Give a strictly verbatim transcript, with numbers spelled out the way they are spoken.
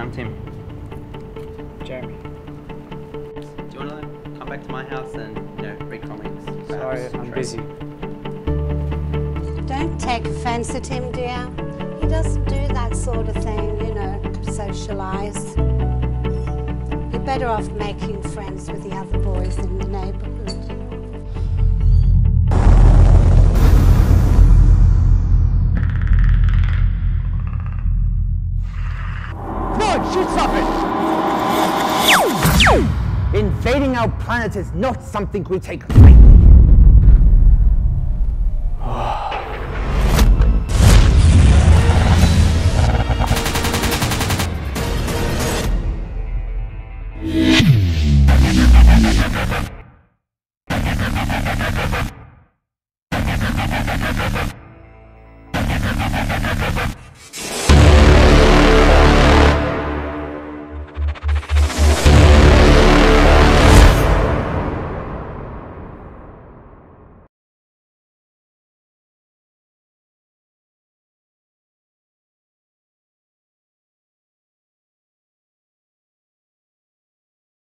I'm Tim. Jeremy. Do you want to come back to my house and, you know, read comics? Sorry, I'm busy. Don't take offence at him, dear. He doesn't do that sort of thing, you know, socialise. You're better off making friends with the other boys in the neighbourhood. Shoot something! Invading our planet is not something we take lightly.